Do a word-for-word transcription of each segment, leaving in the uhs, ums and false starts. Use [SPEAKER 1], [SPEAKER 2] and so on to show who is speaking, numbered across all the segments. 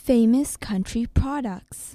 [SPEAKER 1] Famous country products.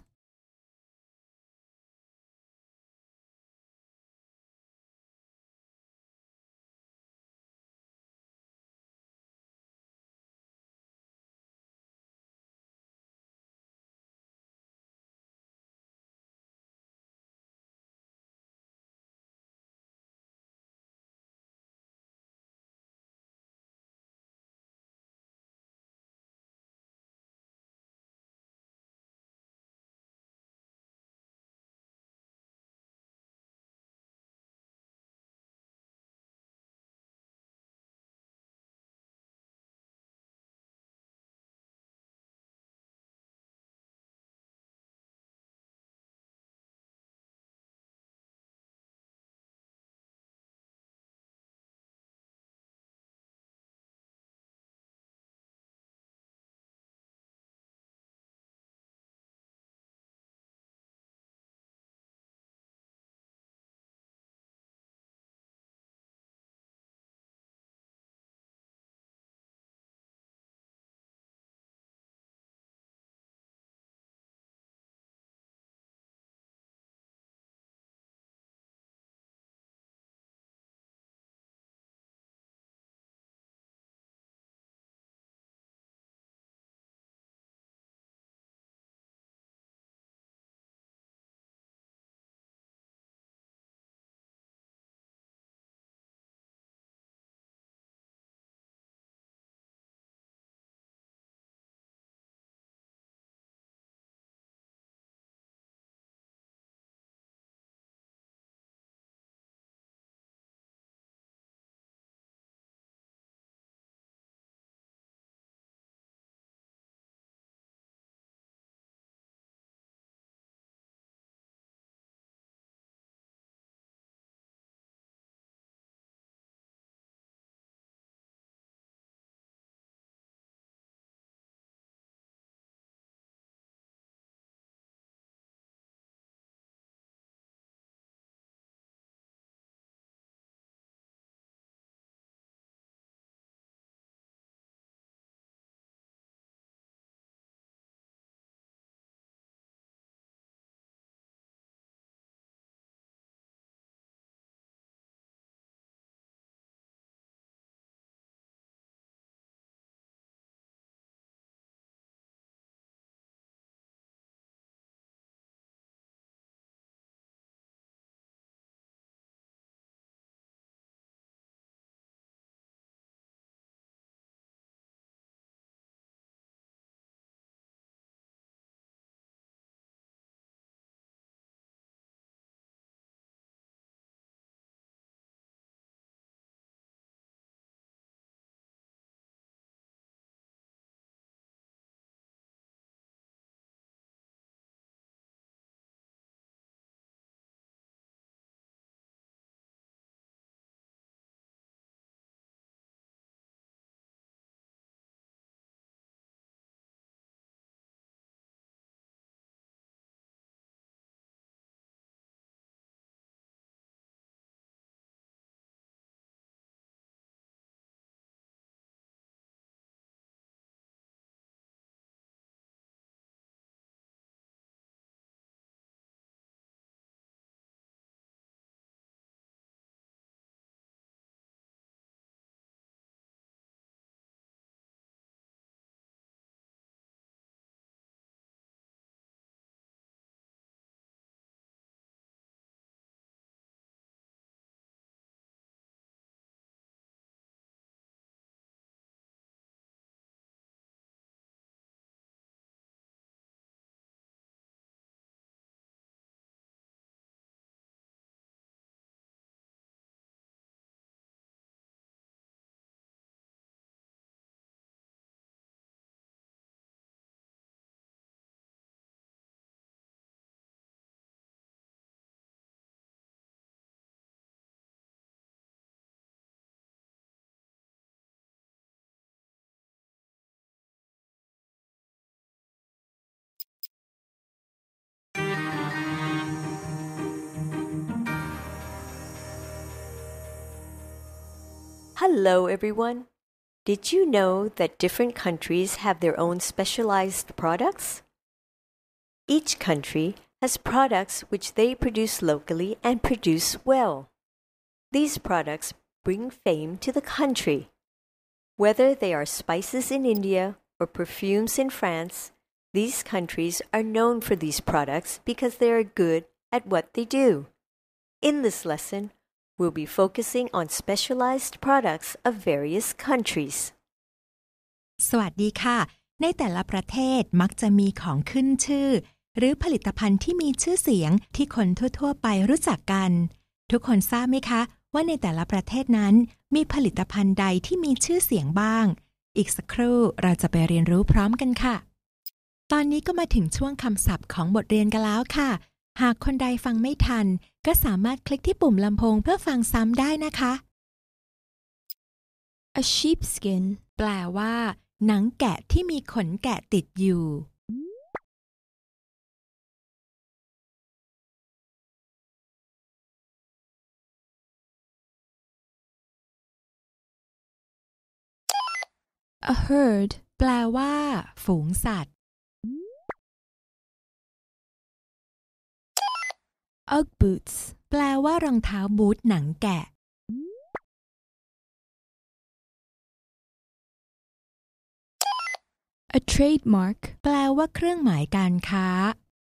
[SPEAKER 2] Hello, everyone. Did you know that different countries have their own specialized products? Each country has products which they produce locally and produce well. These products bring fame to the country. Whether they are spices in India or perfumes in France, these countries are known for these products because they are good at what they do. In this lesson, we'll be focusing on specialized products of various countries.
[SPEAKER 3] สวัสดีค่ะในแต่ละประเทศมักจะมีของขึ้นชื่อหรือผลิตภัณฑ์ที่มีชื่อเสียงที่คนทั่วๆไปรู้จักกันทุกคนทราบไหมคะว่าในแต่ละประเทศนั้นมีผลิตภัณฑ์ใดที่มีชื่อเสียงบ้างอีกสักครู่เราจะไปเรียนรู้พร้อมกันค่ะตอนนี้ก็มาถึงช่วงคำศัพท์ของบทเรียนกันแล้วค่ะหากคนใดฟังไม่ทันก็สามารถคลิกที่ปุ่มลำโพงเพื่อฟังซ้ำได้นะคะ
[SPEAKER 1] A sheepskin
[SPEAKER 3] แปลว่าหนังแกะที่มีขนแกะติดอยู่
[SPEAKER 1] A herd
[SPEAKER 3] แปลว่าฝูงสัตว์
[SPEAKER 1] Ugg boots
[SPEAKER 3] แปลว่ารองเท้าบูทหนังแกะ
[SPEAKER 1] A trademark
[SPEAKER 3] แปลว่าเครื่องหมายการค้า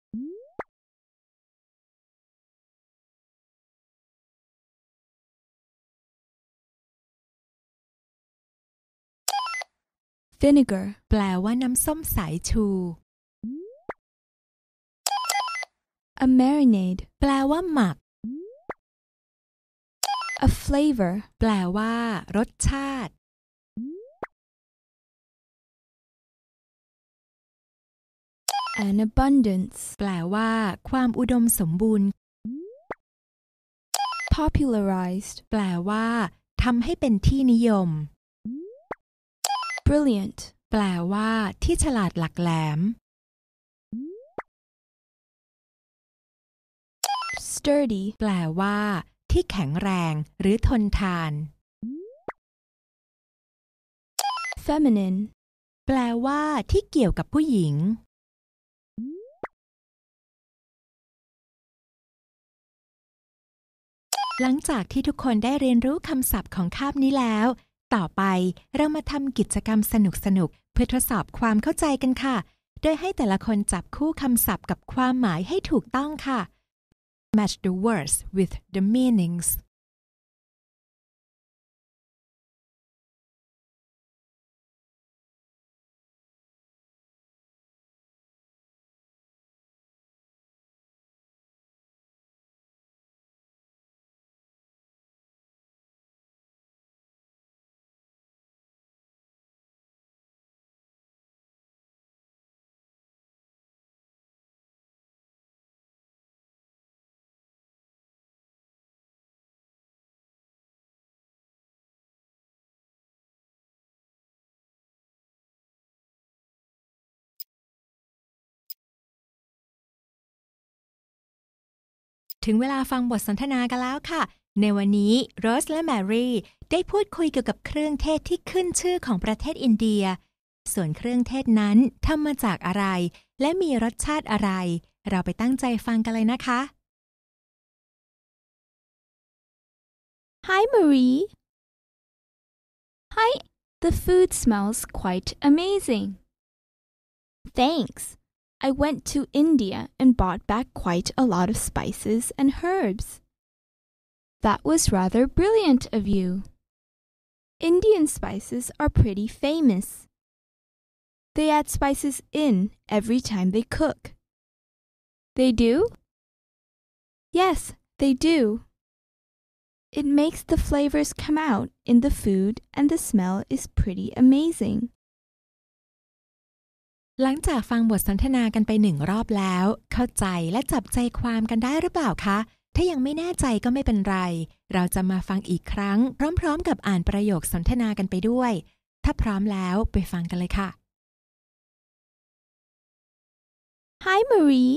[SPEAKER 1] Vinegar
[SPEAKER 3] แปลว่าน้ำส้มสายชู
[SPEAKER 1] A marinade
[SPEAKER 3] แปลว่าหมัก
[SPEAKER 1] A flavor
[SPEAKER 3] แปลว่ารสชาติ
[SPEAKER 1] An abundance
[SPEAKER 3] แปลว่าความอุดมสมบูรณ์
[SPEAKER 1] Popularized
[SPEAKER 3] แปลว่าทำให้เป็นที่นิยม
[SPEAKER 1] Brilliant
[SPEAKER 3] แปลว่าที่ฉลาดหลักแหลม
[SPEAKER 1] Sturdy
[SPEAKER 3] แปลว่าที่แข็งแรงหรือทนทาน
[SPEAKER 1] Feminine
[SPEAKER 3] แปลว่าที่เกี่ยวกับผู้หญิง หลังจากที่ทุกคนได้เรียนรู้คำศัพท์ของคาบนี้แล้วต่อไปเรามาทำกิจกรรมสนุกๆเพื่อทดสอบความเข้าใจกันค่ะโดยให้แต่ละคนจับคู่คำศัพท์กับความหมายให้ถูกต้องค่ะ Match the words with the meanings ถึงเวลาฟังบทสนทนากันแล้วค่ะในวันนี้โรสและแมรี่ได้พูดคุยเกี่ยวกับเครื่องเทศที่ขึ้นชื่อของประเทศอินเดียส่วนเครื่องเทศนั้นทำมาจากอะไรและมีรสชาติอะไรเราไปตั้งใจฟังกันเลยนะคะ
[SPEAKER 1] Hi Marie Hi The food smells quite amazing Thanks I went to India and bought back quite a lot of spices and herbs. That was rather brilliant of you. Indian spices are pretty famous. They add spices in every time they cook. They do? Yes, they do. It makes the flavors come out in the food and the smell is pretty amazing.
[SPEAKER 3] หลังจากฟังบทสนทนากันไปหนึ่งรอบแล้วเข้าใจและจับใจความกันได้หรือเปล่าคะถ้ายังไม่แน่ใจก็ไม่เป็นไรเราจะมาฟังอีกครั้งพร้อมๆกับอ่านประโยคสนทนากันไปด้วยถ้าพร้อมแล้วไปฟังกันเลยค่ะ
[SPEAKER 1] Hi Marie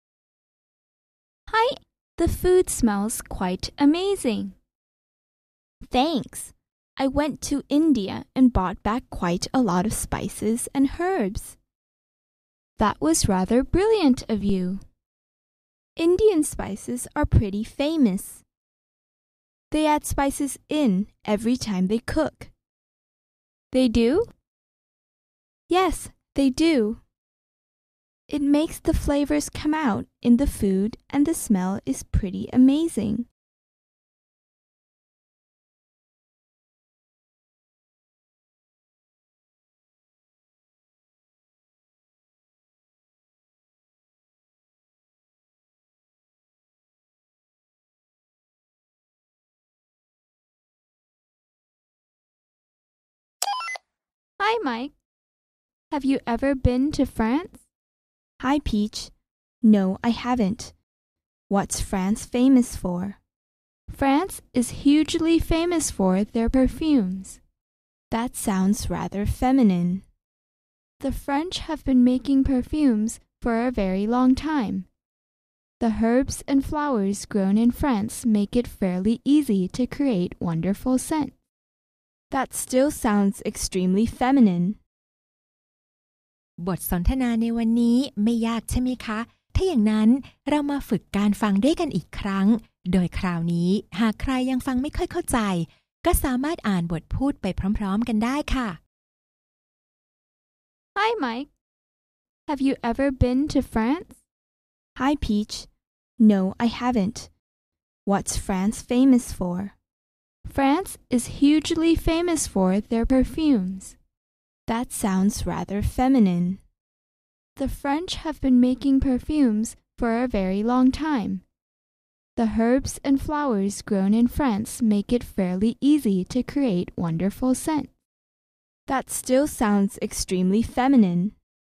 [SPEAKER 1] Hi The food smells quite amazing Thanks I went to India and bought back quite a lot of spices and herbs. That was rather brilliant of you. Indian spices are pretty famous. They add spices in every time they cook. They do? Yes, they do. It makes the flavors come out in the food and the smell is pretty amazing. Hi, Mike. Have you ever been to France? Hi, Peach. No, I haven't. What's France famous for? France is hugely famous for their perfumes. That sounds rather feminine. The French have been making perfumes for a very long time. The herbs and flowers grown in France make it fairly easy to create wonderful scents. That still sounds extremely feminine.
[SPEAKER 3] บทสนทนาในวันนี้ไม่ยากใช่ไหมคะ ถ้าอย่างนั้นเรามาฝึกการฟังด้วยกันอีกครั้ง โดยคราวนี้หากใครยังฟังไม่ค่อยเข้าใจก็สามารถอ่านบทพูดไปพร้อมๆกันได้ค่ะ
[SPEAKER 1] Hi, Mike. Have you ever been to France? Hi, Peach. No, I haven't. What's France famous for? France is hugely famous for their perfumes. That sounds rather feminine. The French have been making perfumes for a very long time. The herbs and flowers grown in France make it fairly easy to create wonderful scents. That still sounds extremely feminine.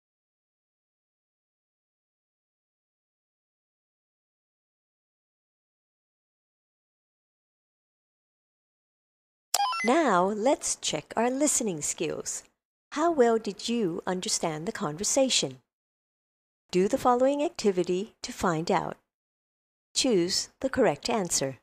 [SPEAKER 2] Now let's check our listening skills. How well did you understand the conversation? Do the following activity to find out. Choose the correct answer.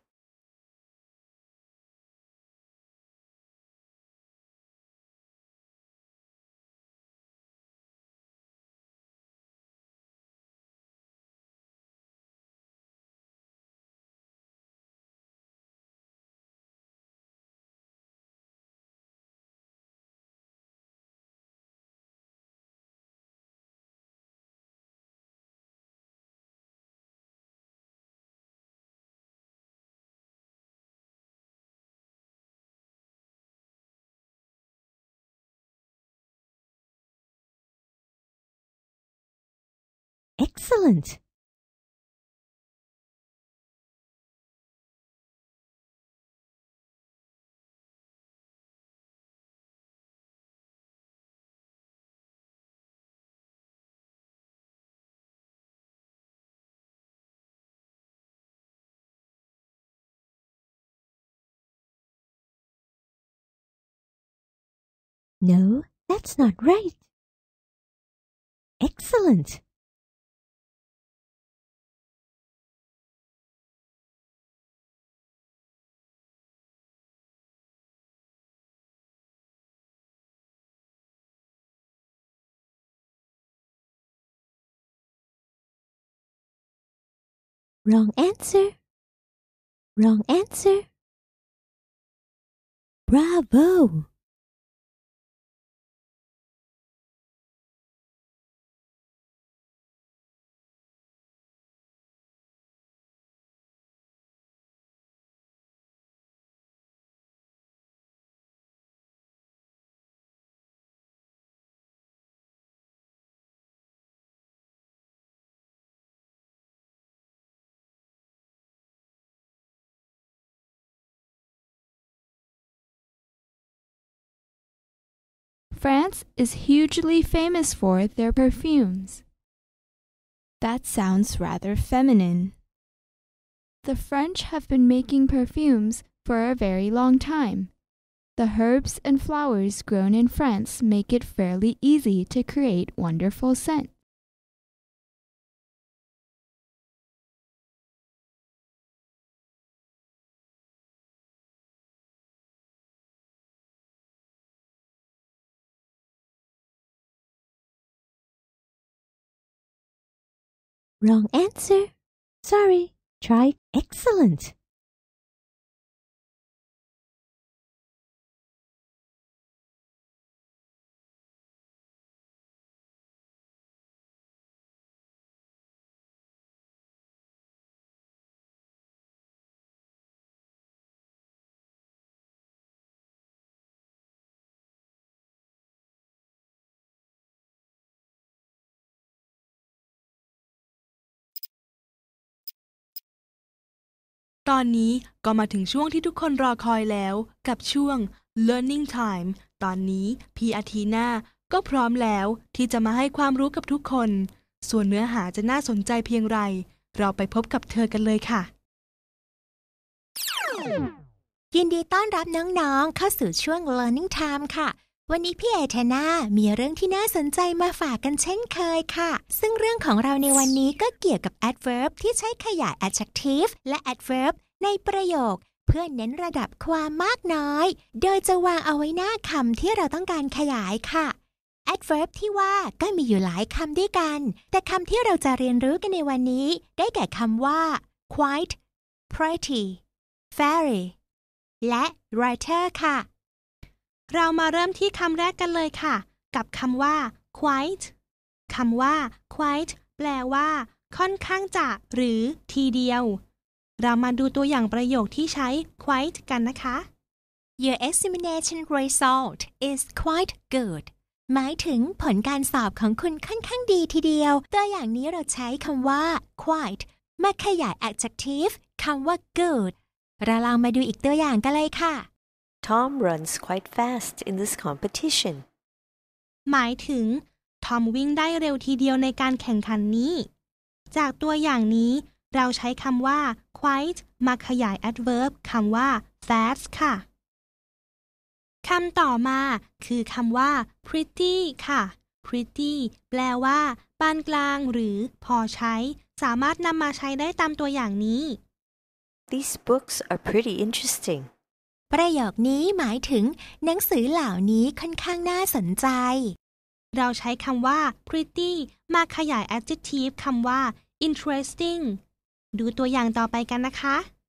[SPEAKER 3] Excellent! No, that's not right. Excellent! Wrong answer. Wrong answer. Bravo!
[SPEAKER 1] France is hugely famous for their perfumes. That sounds rather feminine. The French have been making perfumes for a very long time. The herbs and flowers grown in France make it fairly easy to create wonderful scents.
[SPEAKER 4] Wrong answer. Sorry. Try excellent.
[SPEAKER 5] ตอนนี้ก็มาถึงช่วงที่ทุกคนรอคอยแล้วกับช่วง Learning Time ตอนนี้พี่อาทีน่าก็พร้อมแล้วที่จะมาให้ความรู้กับทุกคนส่วนเนื้อหาจะน่าสนใจเพียงไรเราไปพบกับเธอกันเลยค่ะ
[SPEAKER 3] ยินดีต้อนรับน้องๆเข้าสู่ช่วง Learning Time ค่ะวันนี้พี่เอเทน่ามีเรื่องที่น่าสนใจมาฝากกันเช่นเคยค่ะซึ่งเรื่องของเราในวันนี้ก็เกี่ยวกับ adverb ที่ใช้ขยาย adjective และ adverb ในประโยคเพื่อเน้นระดับความมากน้อยโดยจะวางเอาไว้หน้าคำที่เราต้องการขยายค่ะ adverb ที่ว่าก็มีอยู่หลายคำด้วยกันแต่คำที่เราจะเรียนรู้กันในวันนี้ได้แก่คำว่า quite pretty very และ writer ค่ะ
[SPEAKER 5] เรามาเริ่มที่คำแรกกันเลยค่ะกับคำว่า quite คำว่า quite แปลว่าค่อนข้างจะหรือทีเดียวเรามาดูตัวอย่างประโยคที่ใช้ quite กันนะคะ
[SPEAKER 3] Your examination result is quite good หมายถึงผลการสอบของคุณค่อนข้างดีทีเดียวตัวอย่างนี้เราใช้คำว่า quite มาขยาย adjective คำว่า good เราลองมาดูอีกตัวอย่างกันเลยค่ะ
[SPEAKER 2] Tom runs quite fast in this competition.
[SPEAKER 5] หมายถึงทอมวิ่งได้เร็วทีเดียวในการแข่งขันนี้จากตัวอย่างนี้เราใช้คำว่า quite มาขยาย adverb คำว่า fast ค่ะคำต่อมาคือคำว่า pretty ค่ะ pretty แปลว่าปานกลางหรือพอใช้สามารถนำมาใช้ได้ตามตัวอย่างนี้
[SPEAKER 2] These books are pretty interesting.
[SPEAKER 3] ประโยคนี้หมายถึงหนังสือเหล่านี้ค่อนข้างน่าสนใจ
[SPEAKER 5] เราใช้คำว่า pretty มาขยาย adjective คำว่า interesting ดูตัวอย่างต่อไปกันนะคะ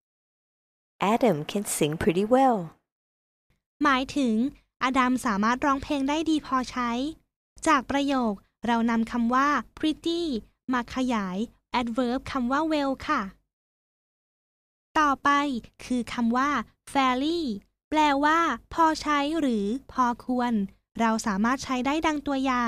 [SPEAKER 2] Adam can sing pretty well
[SPEAKER 5] หมายถึงอดัมสามารถร้องเพลงได้ดีพอใช้จากประโยคเรานำคำว่า pretty มาขยาย adverb คำว่า well ค่ะต่อไปคือคำว่า fairly แปลว่าพอใช้หรือพอควรเราสามารถใช้ได้ดังตัวอย่าง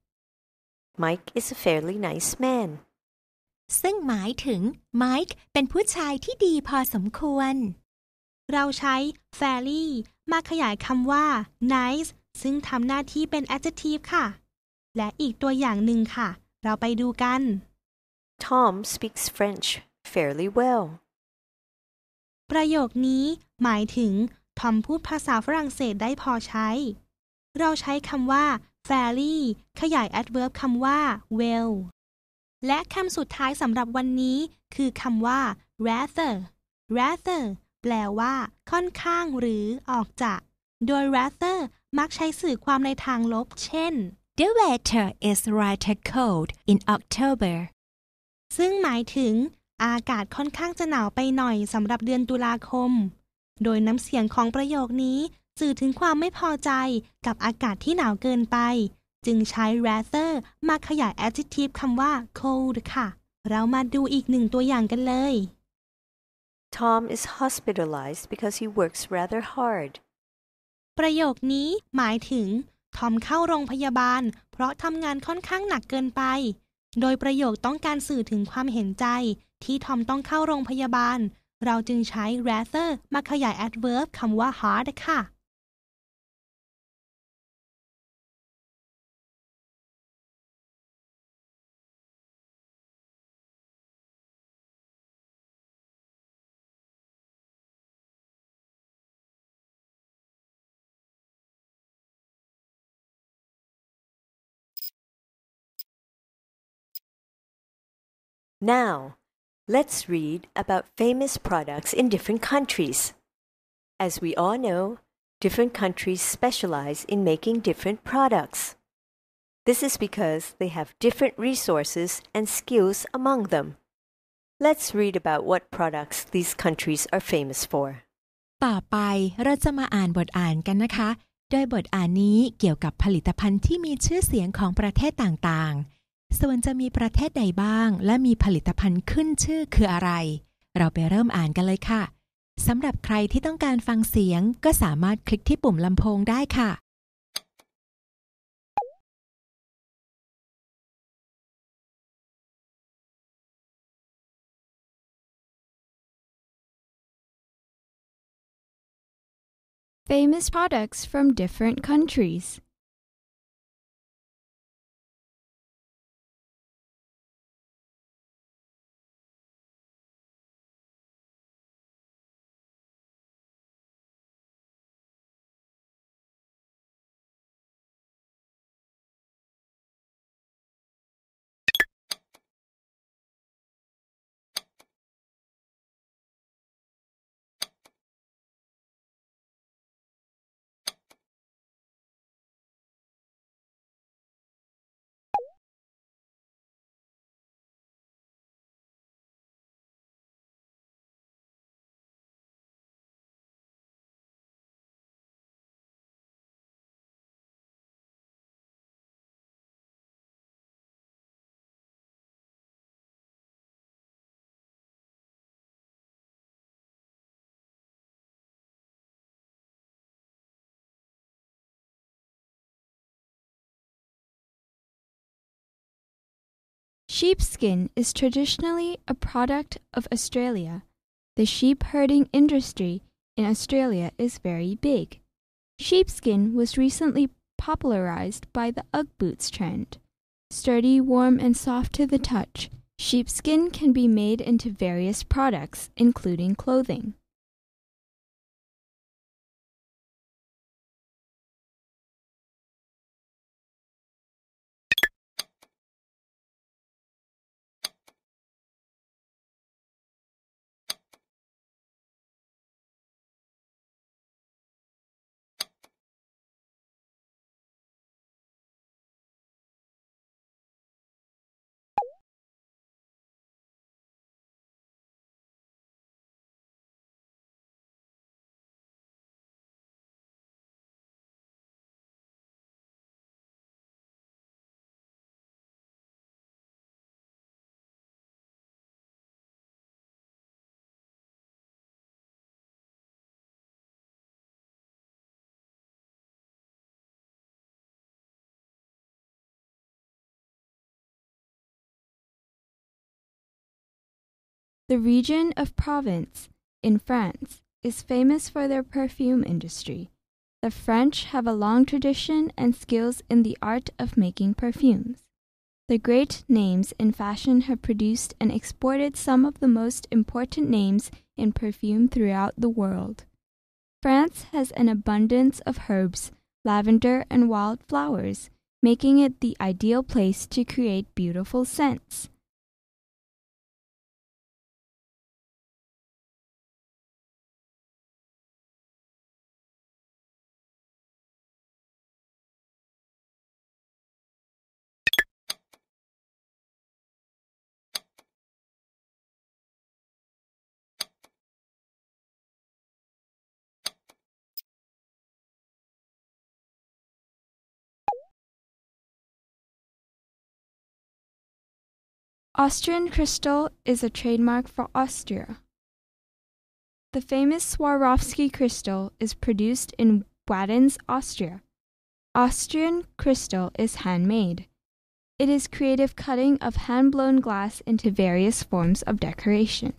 [SPEAKER 2] Mike is a fairly nice man
[SPEAKER 3] ซึ่งหมายถึง Mike เป็นผู้ชายที่ดีพอสมควร
[SPEAKER 5] เราใช้ fairly มาขยายคำว่า nice ซึ่งทำหน้าที่เป็น adjective ค่ะและอีกตัวอย่างหนึ่งค่ะเราไปดูกัน
[SPEAKER 2] Tom speaks French fairly well
[SPEAKER 5] ประโยคนี้หมายถึงทอมพูดภาษาฝรั่งเศสได้พอใช้เราใช้คำว่า fairly ขยาย adverb คำว่า well และคำสุดท้ายสำหรับวันนี้คือคำว่า rather rather แปลว่าค่อนข้างหรือออกจากโดย rather มักใช้สื่อความในทางลบเช่น
[SPEAKER 3] The weather is rather cold in October
[SPEAKER 5] ซึ่งหมายถึงอากาศค่อนข้างจะหนาวไปหน่อยสำหรับเดือนตุลาคมโดยน้ำเสียงของประโยคนี้สื่อถึงความไม่พอใจกับอากาศที่หนาวเกินไปจึงใช้ rather มาขยาย adjective คำว่า cold ค่ะเรามาดูอีกหนึ่งตัวอย่างกันเลย
[SPEAKER 2] Tom is hospitalized because he works rather hard
[SPEAKER 5] ประโยคนี้หมายถึงทอมเข้าโรงพยาบาลเพราะทำงานค่อนข้างหนักเกินไปโดยประโยคต้องการสื่อถึงความเห็นใจที่ทอมต้องเข้าโรงพยาบาลเราจึงใช้ rather มาขยาย adverb คำว่า hard ค่ะ
[SPEAKER 2] Now, let's read about famous products in different countries. As we all know, different countries specialize in making different products. This is because they have different resources and skills among them. Let's read about what products these countries are famous for.
[SPEAKER 3] ต่อไปเราจะมาอ่านบทอ่านกันนะคะ โดยบทอ่านนี้เกี่ยวกับผลิตภัณฑ์ที่มีชื่อเสียงของประเทศต่างๆส่วนจะมีประเทศใดบ้างและมีผลิตภัณฑ์ขึ้นชื่อคืออะไรเราไปเริ่มอ่านกันเลยค่ะสำหรับใครที่ต้องการฟังเสียงก็สามารถคลิกที่ปุ่มลำโพงได้ค่ะ
[SPEAKER 1] Famous products from different countries. Sheepskin is traditionally a product of Australia. The sheep herding industry in Australia is very big. Sheepskin was recently popularized by the Ugg boots trend. Sturdy, warm, and soft to the touch, sheepskin can be made into various products, including clothing. The region of Provence in France is famous for their perfume industry. The French have a long tradition and skills in the art of making perfumes. The great names in fashion have produced and exported some of the most important names in perfume throughout the world. France has an abundance of herbs, lavender, and wild flowers, making it the ideal place to create beautiful scents. Austrian crystal is a trademark for Austria. The famous Swarovski crystal is produced in Waddens, Austria. Austrian crystal is handmade. It is creative cutting of hand-blown glass into various forms of decoration.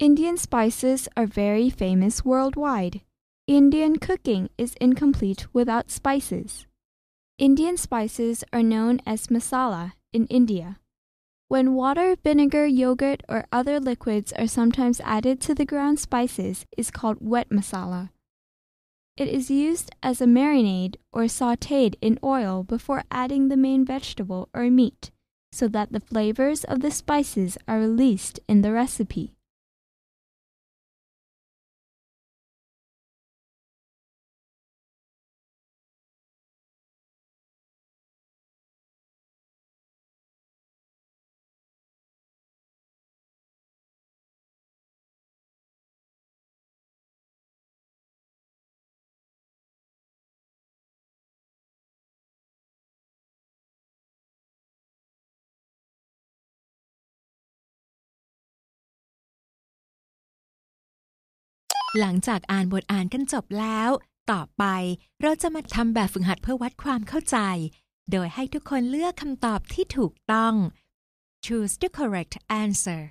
[SPEAKER 1] Indian spices are very famous worldwide. Indian cooking is incomplete without spices. Indian spices are known as masala in India. When water, vinegar, yogurt, or other liquids are sometimes added to the ground spices, is called wet masala. It is used as a marinade or sautéed in oil before adding the main vegetable or meat, so that the flavors of the spices are released in the recipe. .
[SPEAKER 3] หลังจากอ่านบทอ่านกันจบแล้วต่อไปเราจะมาทำแบบฝึกหัดเพื่อวัดความเข้าใจโดยให้ทุกคนเลือกคำตอบที่ถูกต้อง Choose the correct answer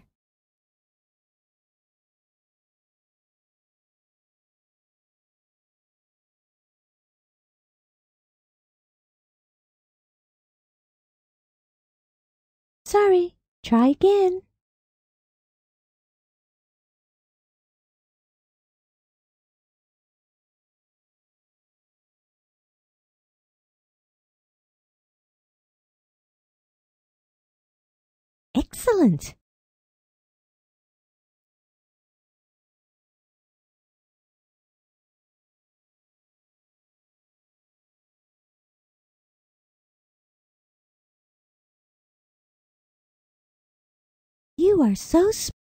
[SPEAKER 4] Sorry, try again. Excellent. You are so smart.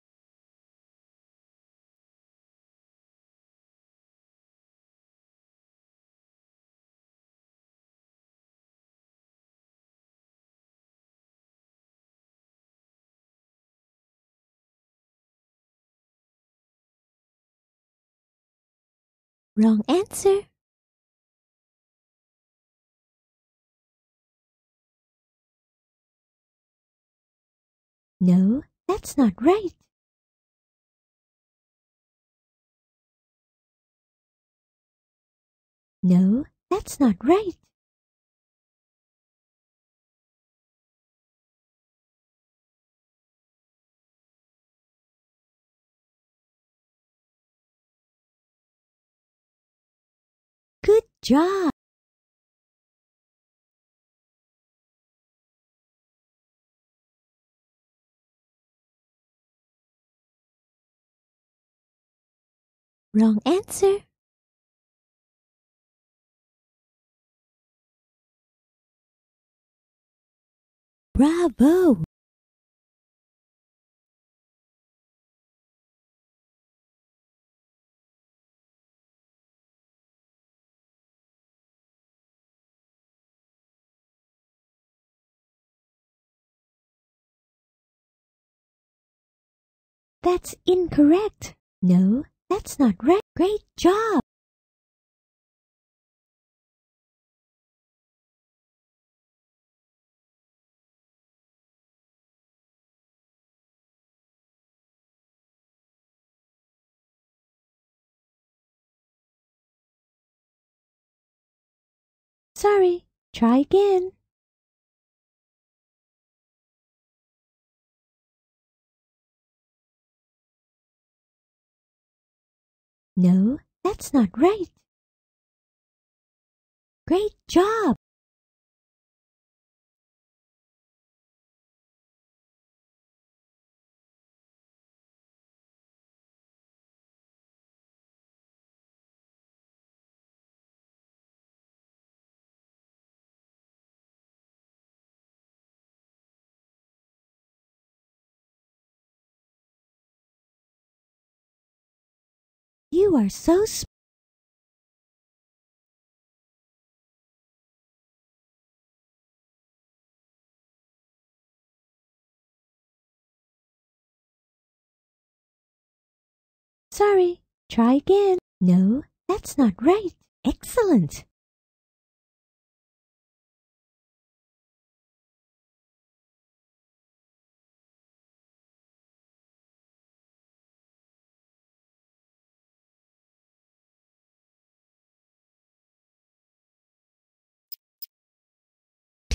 [SPEAKER 4] Wrong answer. No, that's not right. No, that's not right. Good job. Wrong answer. Bravo. That's incorrect. No, that's not right. Great job. Sorry, try again. No, that's not right. Great job. You are so smart. Sorry, try again. No, that's not right. Excellent.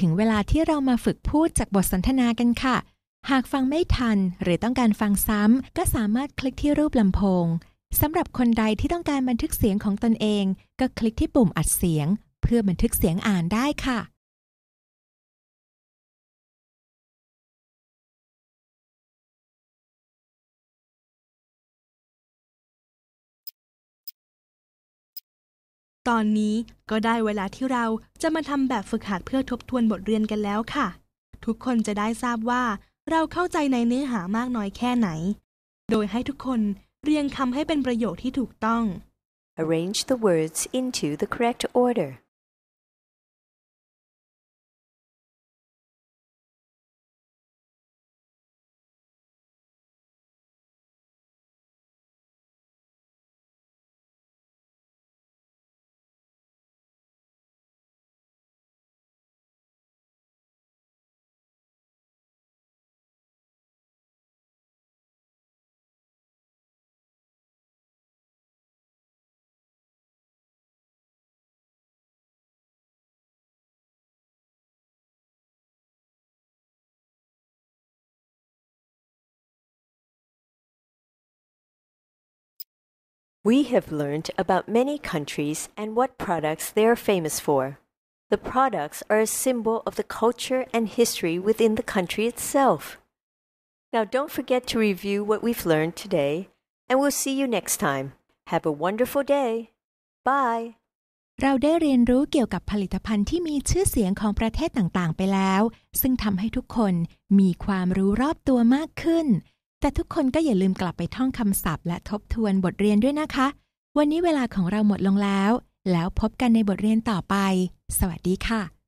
[SPEAKER 3] ถึงเวลาที่เรามาฝึกพูดจากบทสนทนากันค่ะหากฟังไม่ทันหรือต้องการฟังซ้ำก็สามารถคลิกที่รูปลำโพงสำหรับคนใดที่ต้องการบันทึกเสียงของตนเองก็คลิกที่ปุ่มอัดเสียงเพื่อบันทึกเสียงอ่านได้ค่ะ
[SPEAKER 5] ตอนนี้ก็ได้เวลาที่เราจะมาทำแบบฝึกหัดเพื่อทบทวนบทเรียนกันแล้วค่ะทุกคนจะได้ทราบว่าเราเข้าใจในเนื้อหามากน้อยแค่ไหนโดยให้ทุกคนเรียงคำให้เป็นประโยคที่ถูกต้อง
[SPEAKER 2] Arrange the words into the correct order. We have learned about many countries and what products they are famous for. The products are a symbol of the culture and history within the country itself. Now don't forget to review what we've learned today, and we'll see you next time. Have a wonderful day. Bye.
[SPEAKER 3] เราได้เรียนรู้เกี่ยวกับผลิตภัณฑ์ที่มีชื่อเสียงของประเทศต่างๆไปแล้วซึ่งทำให้ทุกคนมีความรู้รอบตัวมากขึ้นแต่ทุกคนก็อย่าลืมกลับไปท่องคำศัพท์และทบทวนบทเรียนด้วยนะคะวันนี้เวลาของเราหมดลงแล้วแล้วพบกันในบทเรียนต่อไปสวัสดีค่ะ